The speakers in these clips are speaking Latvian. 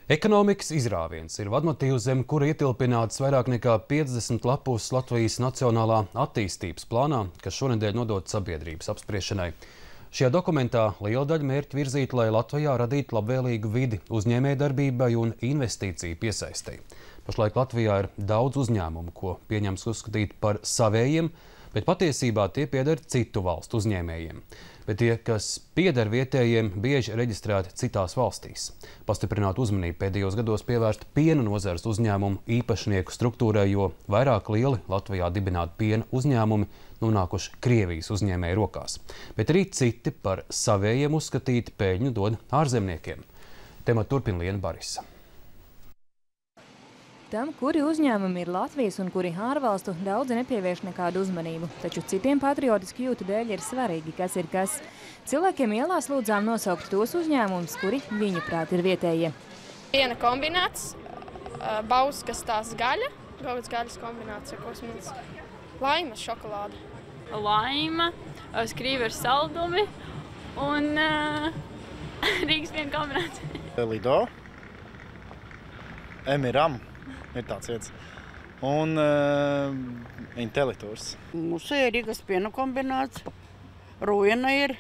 Ekonomikas izrāviens ir vadmotīvs, zem kura ietilpināts vairāk nekā 50 lapus Latvijas Nacionālā attīstības plānā, kas šonedēļ nodots sabiedrības apspriešanai. Šajā dokumentā liela daļa mērķi virzīt, lai Latvijā radītu labvēlīgu vidi uzņēmējdarbībai un investīciju piesaistei. Pašlaik Latvijā ir daudz uzņēmumu, ko pieņems uzskatīt par savējiem, bet patiesībā tie pieder citu valstu uzņēmējiem. Bet tie, kas pieder vietējiem, bieži reģistrēti citās valstīs. Pastiprināt uzmanību pēdējos gados pievērst piena nozares uzņēmumu īpašnieku struktūrai, jo vairāk lieli Latvijā dibināti piena uzņēmumi nonākuši Krievijas uzņēmēju rokās. Bet arī citi par savējiem uzskatīti peļņu dod ārzemniekiem. Tematu turpina Liena Barisa. Tam, kuri uzņēmumi ir Latvijas un kuri ārvalstu, daudzi nepievērš nekādu uzmanību. Taču citiem patriotisku jūtu dēļ ir svarīgi, kas ir kas. Cilvēkiem ielās lūdzām nosaukt tos uzņēmumus, kuri viņuprāt ir vietējie. Piena kombināts, bauskas tās gaļa, gaudas gaļas kombinācija, kosmīts, laimas šokolāde. Laima, skrīveru saldumi un Rīgas piena kombinācija. Lido, Emiram. Ir tāds vietas. Un Intelitors. Mums ir Rīgas piena kombināts, Rujana ir.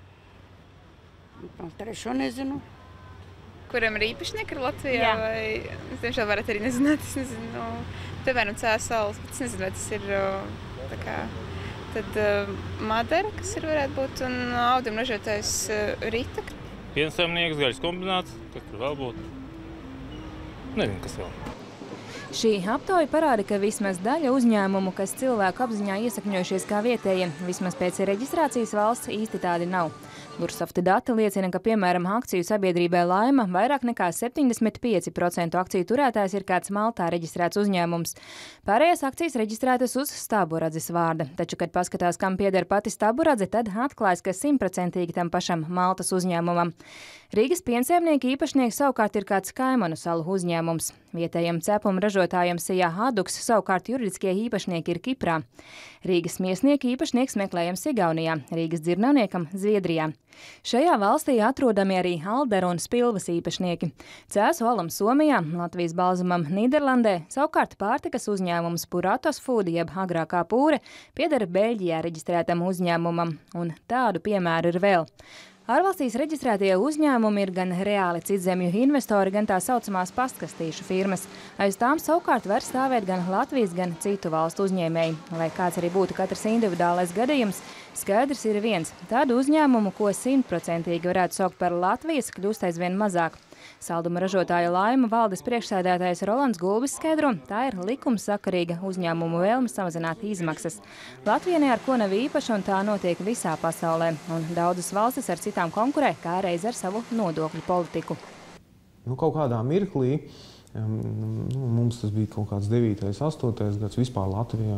Trešo nezinu. Kuram ir īpašnieki Latvijā? Jā. Vai, es tiešām varat arī nezināt, es nezinu. Piemēram, Cēsals, bet es nezinu, vai tas ir tā kā. Tad Madara, kas ir varētu būt, un auduma ražotājs Rita. Piensaimnieks, gaļas kombināts, kas tur vēl būtu. Nezinu, kas vēl. Šī aptauja parāda, ka vismaz daļa uzņēmumu, kas cilvēku apziņā iesakņojušies kā vietējie, vismaz pēc reģistrācijas valsts īsti tādi nav. Bursofta dati liecina, ka, piemēram, akciju sabiedrībai Laima vairāk nekā 75% akciju turētājs ir kāds Maltā reģistrēts uzņēmums. Pārējās akcijas reģistrētas uz Staburadzes vārda. Taču, kad paskatās, kam pieder pati Staburadze, tad atklājas, ka 100% tam pašam Maltas uzņēmumam. Rīgas piensaimnieki īpašnieks savukārt ir kāds Kaimanu salu uzņēmums. Vietējiem cepumu ražotājiem Sijā Haduks savukārt juridiskie īpašnieki ir Kiprā. Rīgas miesnieki īpašnieks meklējams Igaunijā, Rīgas dzirnavniekam Zviedrijā. Šajā valstī atrodami arī Aldera un Spilvas īpašnieki. Cēsu alam Somijā, Latvijas balzumam Nīderlandē, savukārt pārtikas uzņēmums Puratos Food, jeb agrākā Pūre, pieder Beļģijā reģistrētam uzņēmumam, un tādu piemēru ir vēl. Ārvalstīs reģistrētie uzņēmumi ir gan reāli citzemju investori, gan tā saucamās pastkastīšu firmas. Aiz tām savukārt var stāvēt gan Latvijas, gan citu valstu uzņēmēji. Lai kāds arī būtu katrs individuālais gadījums, skaidrs ir viens. Tādu uzņēmumu, ko 100% varētu saukt par Latvijas, kļūst aizvien mazāk. Salduma ražotāja Laima valdes priekšsēdētājs Rolands Gulbis skaidro, tā ir likumsakarīga uzņēmumu vēlme samazināt izmaksas. Latvija ne ar ko nav īpaša, un tā notiek visā pasaulē. Un daudzas valstis ar citām konkurē, kā reiz ar savu nodokļu politiku. Kaut kādā mirklī, mums tas bija kaut kāds 9. 8. gads vispār Latvijā,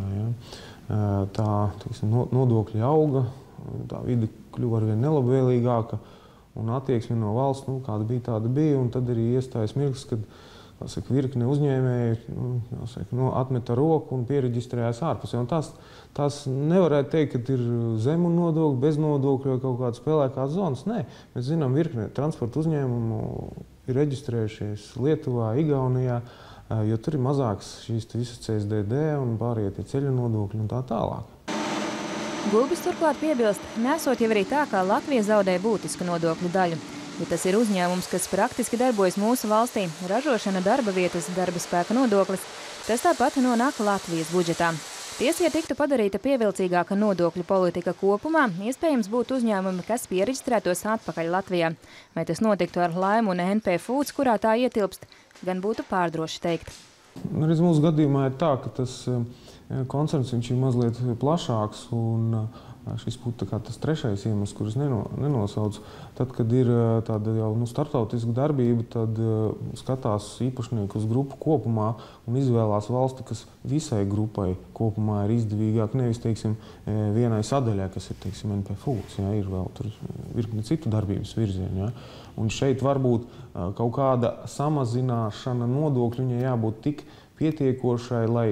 tā nodokļi auga, tā vide kļuva arvien nelabvēlīgāka. Un attieksme no valsts, kāda bija, tāda bija, un tad arī iestājas mirklis, kad virkne uzņēmēji atmeta roku un piereģistrējās ārpusē. Un tās nevarētu teikt, ka ir zemu nodokļu, bez nodokļu vai kaut kādas spēlēkās zonas. Nē, mēs zinām, virkne transporta uzņēmumu ir reģistrējušies Lietuvā, Igaunijā, jo tur ir mazāks šīs visas CSDD un pārējie tie ceļu nodokļi un tā tālāk. Gulbis turklāt piebilst, nesot jau arī tā, kā Latvija zaudē būtisku nodokļu daļu. Ja tas ir uzņēmums, kas praktiski darbojas mūsu valstī, ražošana, darba vietas, darba spēka nodoklis, tas tāpat nonāk Latvijas budžetā. Tiesa, ja tiktu padarīta pievilcīgāka nodokļu politika kopumā, iespējams būtu uzņēmumi, kas piereģistrētos atpakaļ Latvijā. Vai tas notiktu ar Laimu un NP Foods, kurā tā ietilpst, gan būtu pārdroši teikt. Mūsu gadījumā ir tā, ka tas koncerns viņš ir mazliet plašāks, un šis būtu tas trešais iemesls, kurus nenosaucu. Tad, kad ir tāda jau starptautiska darbība, tad skatās īpašnieku uz grupu kopumā un izvēlās valsti, kas visai grupai kopumā ir izdevīgāk, nevis, vienai sadaļai, kas ir, NP Foods, ir vēl tur virkne citu darbības virzienu. Un šeit varbūt kaut kāda samazināšana nodokļu viņai jābūt tik pietiekošai, lai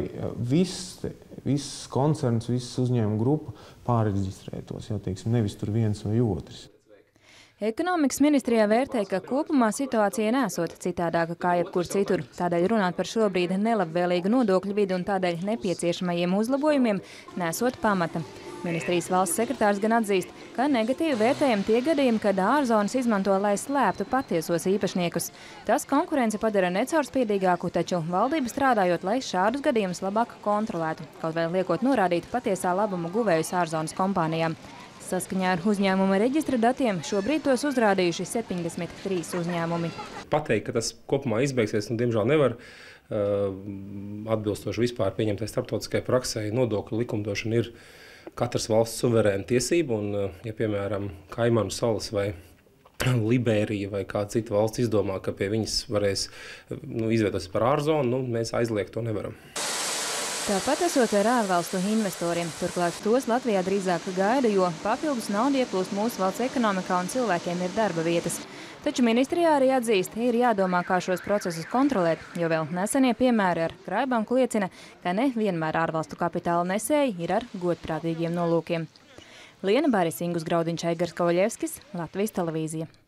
viss koncerns, visas uzņēmuma grupa pārreģistrētos, nevis tur viens vai otrs. Ekonomikas ministrijā vērtē, ka kopumā situācija nesot citādāka kā jebkur citur. Tādēļ runāt par šobrīd nelabvēlīgu nodokļu vidi un tādēļ nepieciešamajiem uzlabojumiem nesot pamata. Ministrijas valsts sekretārs gan atzīst, ka negatīvi vērtējam tie gadījumi, kad ārzonas izmanto, lai slēptu patiesos īpašniekus. Tas konkurence padara necaurspīdīgāku, taču valdība strādājot, lai šādus gadījumus labāk kontrolētu, kaut vēl liekot norādīt patiesā labumu guvējus ārzonas kompānijām. Saskaņā ar uzņēmuma reģistra datiem šobrīd tos uzrādījuši 73 uzņēmumi. Pateikt, ka tas kopumā izbeigsies, diemžēl nevar. Atbilstoši vispār pieņemtai starptautiskai praksei, nodokļu likumdošana ir katras valsts suverēna tiesība, un, ja, piemēram, Kaimanu salas vai Liberija vai kāda cita valsts izdomā, ka pie viņas varēs izveidoties par ārzonu, mēs aizliegt to nevaram. Tāpat esot ar ārvalstu investoriem. Turklāt tos Latvijā drīzāk gaida, jo papildus naudu ieplūst mūsu valsts ekonomikā un cilvēkiem ir darba vietas. Taču ministrijā arī atzīst, ir jādomā, kā šos procesus kontrolēt, jo vēl nesenie piemēri ar Krājbanku liecina, ka ne vienmēr ārvalstu kapitāla nesēji ir ar godprātīgiem nolūkiem. Liena Bāris, Ingus Graudiņš, Aigars Kovaļevskis, Latvijas televīzija.